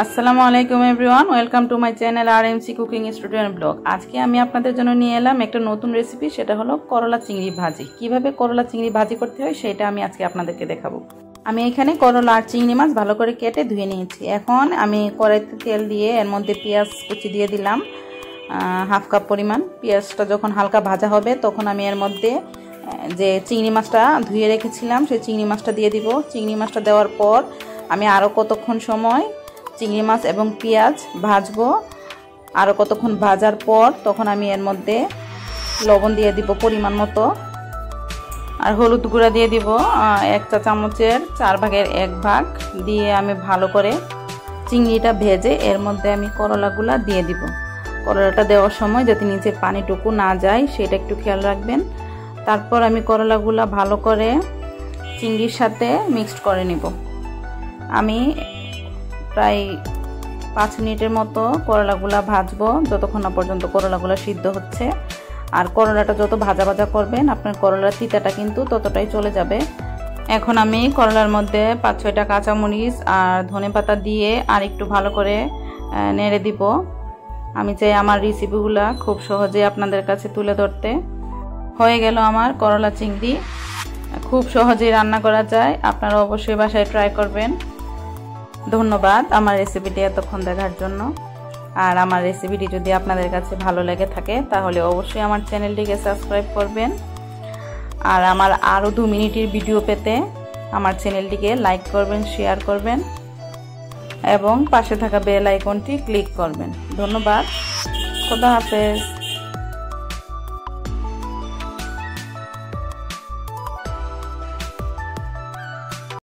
আসসালামু আলাইকুম everyone, welcome to my channel RMC cooking studio blog. আজকে আমি আপনাদের জন্য নিয়ে এলাম একটা নতুন রেসিপি, সেটা হলো করলা চিংড়ি ভাজি। কিভাবে করলা চিংড়ি ভাজি করতে হয় সেটা আমি আজকে আপনাদেরকে দেখাবো। আমি এখানে করলা আর চিংড়ি মাছ ভালো করে কেটে ধুয়ে নিয়েছি। এখন আমি কড়াইতে তেল দিয়ে এর মধ্যে পেঁয়াজ কুচি দিয়ে দিলাম হাফ কাপ পরিমাণ। পেঁয়াজটা যখন হালকা ভাজা হবে তখন আমি এর মধ্যে যে চিংড়ি মাছটা ধুয়ে রেখেছিলাম সেই চিংড়ি মাছটা দিয়ে দিব। চিংড়ি মাছটা দেওয়ার পর আমি আরও কতক্ষণ সময় চিংড়ি মাছ এবং পেঁয়াজ ভাজবো। আরও কতক্ষণ ভাজার পর তখন আমি এর মধ্যে লবণ দিয়ে দিব পরিমাণ মতো, আর হলুদ গুঁড়া দিয়ে দিব 1 চা চামচের 4 ভাগের 1 ভাগ দিয়ে আমি ভালো করে চিংড়িটা ভেজে এর মধ্যে আমি করলাগুলা দিয়ে দিব। করলাটা দেওয়ার সময় যাতে নিচের পানিটুকু না যায় সেটা একটু খেয়াল রাখবেন। তারপর আমি করলাগুলা ভালো করে চিংড়ির সাথে মিক্সড করে নিব। আমি প্রায় 5 মিনিটের মতো করলাগুলা ভাজবো, যতক্ষণ না পর্যন্ত করলাগুলা সিদ্ধ হচ্ছে। আর করলাটা যত ভাজা ভাজা করবেন আপনার করলার তিতাটা কিন্তু ততটাই চলে যাবে। এখন আমি করলার মধ্যে 5-6টা কাঁচামরিচ আর ধনেপাতা দিয়ে আর একটু ভালো করে নেড়ে দিব। আমি চাই আমার রেসিপিগুলা খুব সহজে আপনাদের কাছে তুলে ধরতে। হয়ে গেল আমার করলা চিংড়ি, খুব সহজেই রান্না করা যায়। আপনারা অবশ্যই বাসায় ট্রাই করবেন। ধন্যবাদ আমার রেসিপিটি এতক্ষণ দেখার জন্য। আর আমার রেসিপিটি যদি আপনাদের কাছে ভালো লেগে থাকে তাহলে অবশ্যই আমার চ্যানেলটিকে সাবস্ক্রাইব করবেন। আর আমার আরও 2 মিনিটের ভিডিও পেতে আমার চ্যানেলটিকে লাইক করবেন, শেয়ার করবেন এবং পাশে থাকা বেল আইকনটি ক্লিক করবেন। ধন্যবাদ, খোদা হাফেজ।